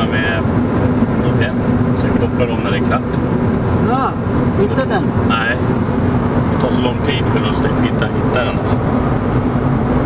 med IPM. Sen kopplar de när det är klart. Ja, inte den. Nej. Det tar så lång tid för att hitta den. Alltså.